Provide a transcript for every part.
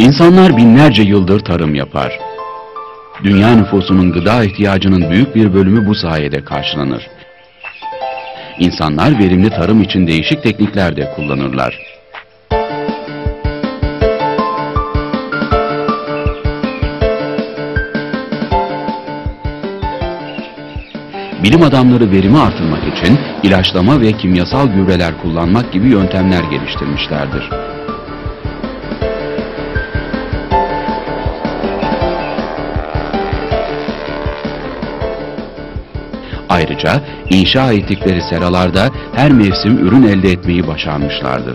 İnsanlar binlerce yıldır tarım yapar. Dünya nüfusunun gıda ihtiyacının büyük bir bölümü bu sayede karşılanır. İnsanlar verimli tarım için değişik teknikler de kullanırlar. Bilim adamları verimi artırmak için ilaçlama ve kimyasal gübreler kullanmak gibi yöntemler geliştirmişlerdir. Ayrıca inşa ettikleri seralarda her mevsim ürün elde etmeyi başarmışlardır.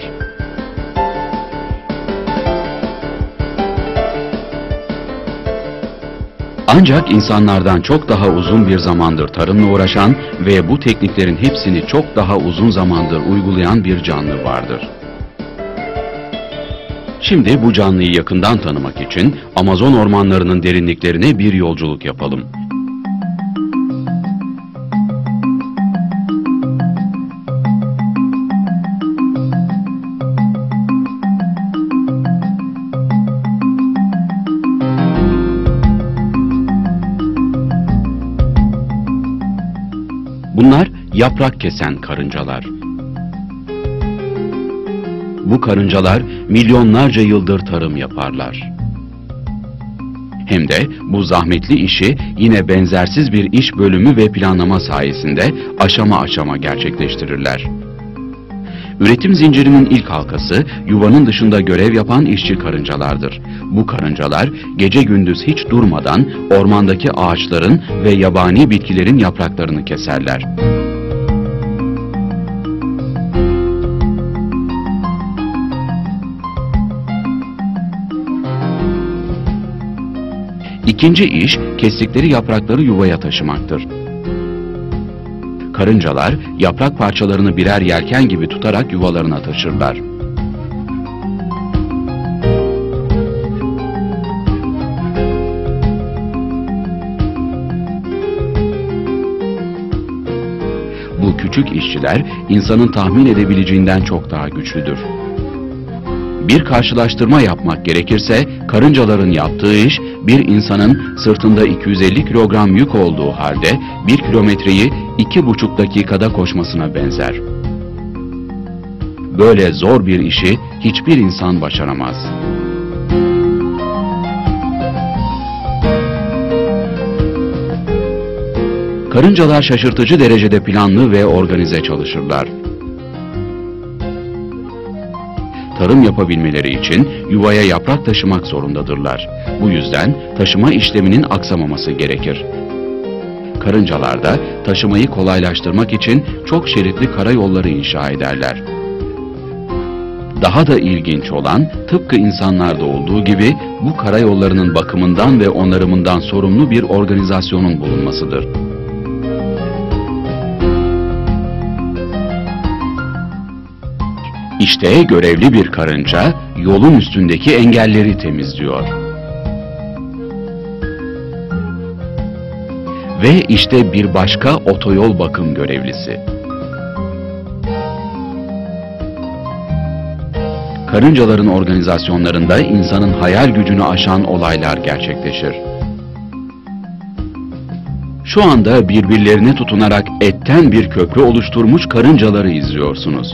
Ancak insanlardan çok daha uzun bir zamandır tarımla uğraşan ve bu tekniklerin hepsini çok daha uzun zamandır uygulayan bir canlı vardır. Şimdi bu canlıyı yakından tanımak için Amazon ormanlarının derinliklerine bir yolculuk yapalım. Bunlar yaprak kesen karıncalar. Bu karıncalar milyonlarca yıldır tarım yaparlar. Hem de bu zahmetli işi yine benzersiz bir iş bölümü ve planlama sayesinde aşama aşama gerçekleştirirler. Üretim zincirinin ilk halkası yuvanın dışında görev yapan işçi karıncalardır. Bu karıncalar gece gündüz hiç durmadan ormandaki ağaçların ve yabani bitkilerin yapraklarını keserler. İkinci iş, kestikleri yaprakları yuvaya taşımaktır. Karıncalar yaprak parçalarını birer yelken gibi tutarak yuvalarına taşırlar. Bu küçük işçiler insanın tahmin edebileceğinden çok daha güçlüdür. Bir karşılaştırma yapmak gerekirse karıncaların yaptığı iş bir insanın sırtında 250 kilogram yük olduğu halde 1 kilometreyi 2,5 dakikada koşmasına benzer. Böyle zor bir işi hiçbir insan başaramaz. Karıncalar şaşırtıcı derecede planlı ve organize çalışırlar. Tarım yapabilmeleri için yuvaya yaprak taşımak zorundadırlar. Bu yüzden taşıma işleminin aksamaması gerekir. Karıncalar da taşımayı kolaylaştırmak için çok şeritli karayolları inşa ederler. Daha da ilginç olan, tıpkı insanlarda olduğu gibi bu karayollarının bakımından ve onarımından sorumlu bir organizasyonun bulunmasıdır. İşte görevli bir karınca yolun üstündeki engelleri temizliyor. Ve işte bir başka otoyol bakım görevlisi. Karıncaların organizasyonlarında insanın hayal gücünü aşan olaylar gerçekleşir. Şu anda birbirlerine tutunarak etten bir köprü oluşturmuş karıncaları izliyorsunuz.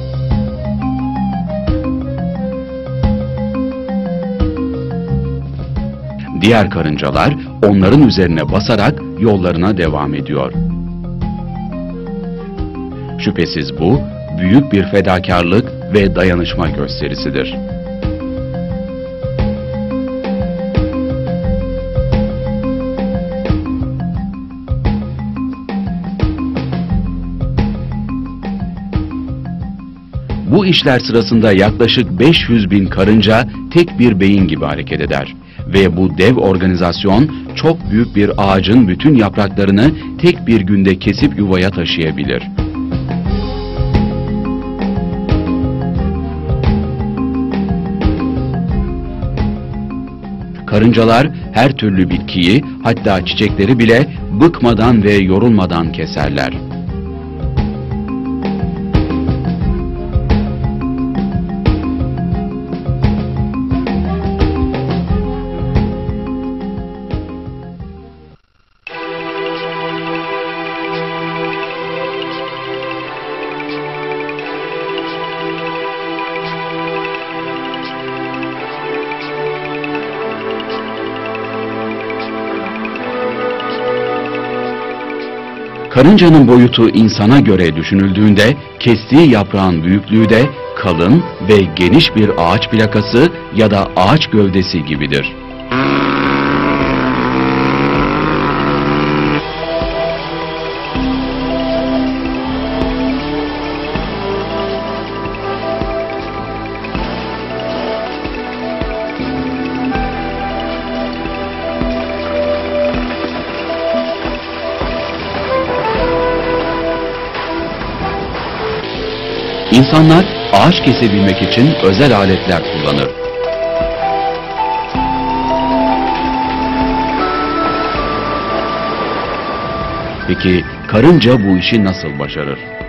Diğer karıncalar onların üzerine basarak yollarına devam ediyor. Şüphesiz bu büyük bir fedakarlık ve dayanışma gösterisidir. Bu işler sırasında yaklaşık 500.000 karınca tek bir beyin gibi hareket eder. Ve bu dev organizasyon çok büyük bir ağacın bütün yapraklarını tek bir günde kesip yuvaya taşıyabilir. Karıncalar her türlü bitkiyi, hatta çiçekleri bile bıkmadan ve yorulmadan keserler. Karıncanın boyutu insana göre düşünüldüğünde kestiği yaprağın büyüklüğü de kalın ve geniş bir ağaç plakası ya da ağaç gövdesi gibidir. İnsanlar ağaç kesebilmek için özel aletler kullanır. Peki karınca bu işi nasıl başarır?